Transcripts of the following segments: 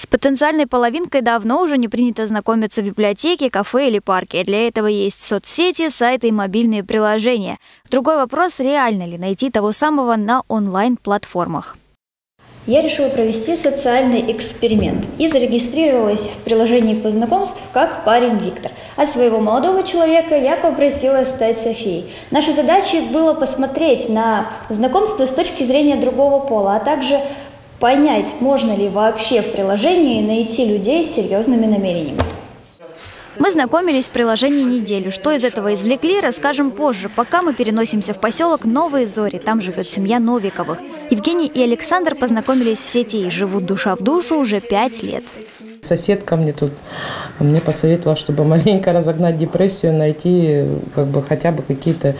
потенциальной половинкой давно уже не принято знакомиться в библиотеке, кафе или парке. Для этого есть соцсети, сайты и мобильные приложения. Другой вопрос – реально ли найти того самого на онлайн-платформах? Я решила провести социальный эксперимент и зарегистрировалась в приложении по знакомству как парень Виктор. А своего молодого человека я попросила стать Софией. Нашей задачей было посмотреть на знакомство с точки зрения другого пола, а также понять, можно ли вообще в приложении найти людей с серьезными намерениями. Мы знакомились в приложении неделю. Что из этого извлекли, расскажем позже. Пока мы переносимся в поселок Новые Зори. Там живет семья Новиковых. Евгений и Александр познакомились в сети и живут душа в душу уже 5 лет. Соседка мне посоветовала, чтобы маленько разогнать депрессию, найти хотя бы какие-то,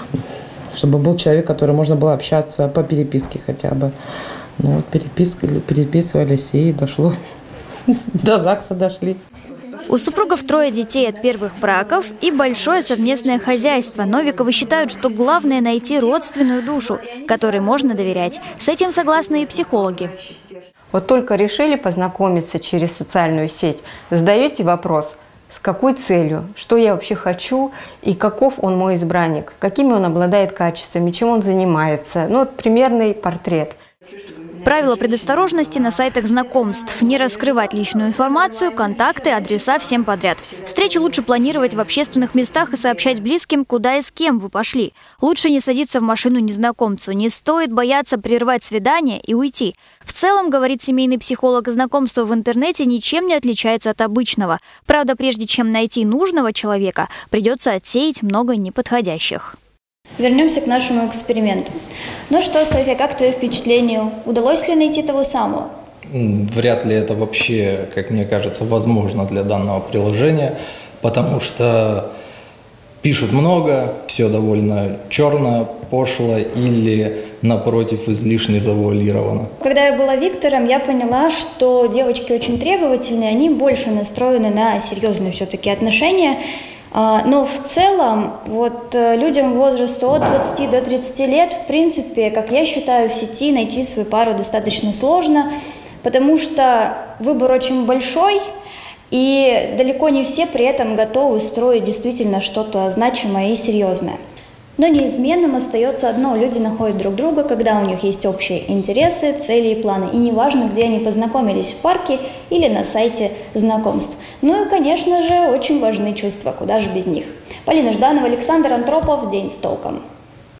чтобы был человек, который можно было общаться по переписке хотя бы. Ну вот переписывались и дошло. До ЗАГСа дошли. У супругов 3 детей от первых браков и большое совместное хозяйство. Новиковы считают, что главное найти родственную душу, которой можно доверять. С этим согласны и психологи. Вот только решили познакомиться через социальную сеть, задаете вопрос, с какой целью, что я вообще хочу и каков он мой избранник, какими он обладает качествами, чем он занимается. Ну вот примерный портрет. Правила предосторожности на сайтах знакомств. Не раскрывать личную информацию, контакты, адреса всем подряд. Встречи лучше планировать в общественных местах и сообщать близким, куда и с кем вы пошли. Лучше не садиться в машину незнакомцу. Не стоит бояться прервать свидание и уйти. В целом, говорит семейный психолог, знакомство в интернете ничем не отличается от обычного. Правда, прежде чем найти нужного человека, придется отсеять много неподходящих. Вернемся к нашему эксперименту. Ну что, Софья, как твое впечатление? Удалось ли найти того самого? Вряд ли это вообще, как мне кажется, возможно для данного приложения, потому что пишут много, все довольно черно, пошло или, напротив, излишне завуалировано. Когда я была Виктором, я поняла, что девочки очень требовательные, они больше настроены на серьезные все-таки отношения. Но в целом, людям возраста от 20 до 30 лет, в принципе, как я считаю, в сети найти свою пару достаточно сложно, потому что выбор очень большой, и далеко не все при этом готовы строить действительно что-то значимое и серьезное. Но неизменным остается одно – люди находят друг друга, когда у них есть общие интересы, цели и планы. И неважно, где они познакомились – в парке или на сайте знакомств. Ну и, конечно же, очень важны чувства, куда же без них. Полина Жданова, Александр Антропов. День с толком.